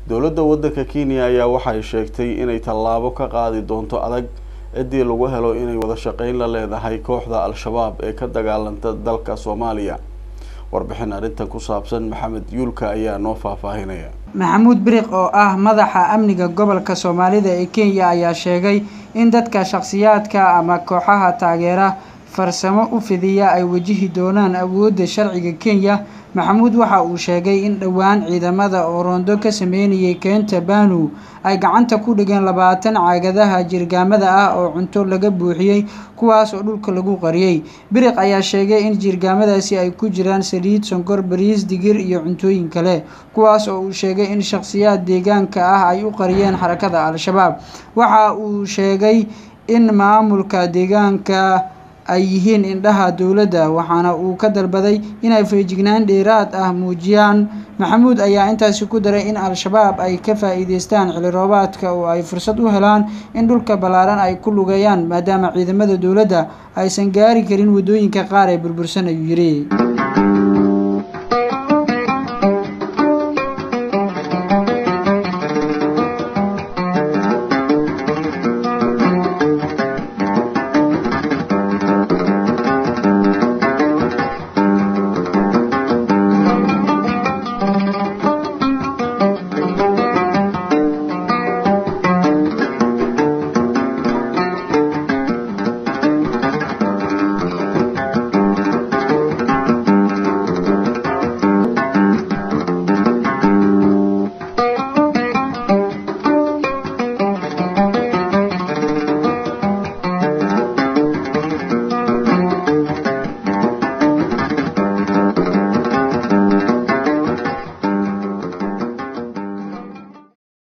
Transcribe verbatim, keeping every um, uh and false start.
dowladda waddanka Kenya ayaa waxay sheegtay inay tallaabo ka qaadi doonto adag cidii lagu helo inay wada shaqeyn la leedahay kooxda Al-Shabaab ee ka dagaalanta dalka Soomaaliya. warbixin arintan ku saabsan Maxamed Yuulka ayaa noo faahfaahinaya. Maxamuud Biriq oo ah madaxa amniga gobolka Soomaalida ee Kenya ayaa sheegay in dadka shakhsiyaadka ama kooxaha taageera farsamo u fidiya ay wajihi doonaan awoodda sharciga Kenya. Maxamuud waxa uu sheegay in dhawaan ciidamada oo roondo ka sameeyay keenta Banu ay gacanta ku dhigeen labaatan caagadaha jirgaamada ah oo cunto laga buuxiyay kuwaas oo dhulka lagu qariyay. Biriq ayaa sheegay in jirgaamadaasi ay ku jiraan saliid, sonkor, bariis, digir iyo cuntooyin kale kuwaas oo uu sheegay in shakhsiyaad deegaanka ah ay u qariyeen xarakada Al-Shabaab. Waxa uu sheegay in maamulka deegaanka ay yihiin indhaha dawladda waxaana uu ka dalbaday inay feejignaan dheeraad ah muujiyaan. Maxamuud ayaa intaasi ku daray in Al-Shabaab ay ka faa'iideystaan xilli roobaadka oo ay fursad u helaan in dhulka balaaran ay ku lugeeyaan maadaama ciidamada dawladda aysan gaari karin wadooyinka qaar ee burbursan ayuu yiri.